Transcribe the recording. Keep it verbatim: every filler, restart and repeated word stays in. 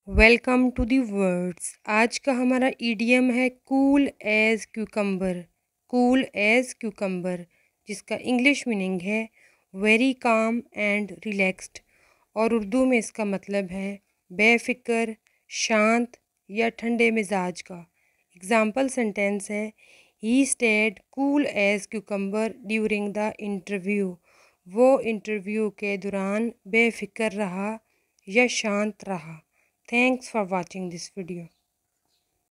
Welcome to the words. आज का हमारा ईडियम है cool as cucumber. Cool as cucumber जिसका इंग्लिश मीनिंग है वेरी काम एंड रिलैक्स्ड, और उर्दू में इसका मतलब है बेफिक्र, शांत या ठंडे मिजाज का। एग्ज़ाम्पल सेंटेंस है he stayed cool as cucumber during the interview. वो इंटरव्यू के दौरान बेफिक्र रहा या शांत रहा। Thanks for watching this video.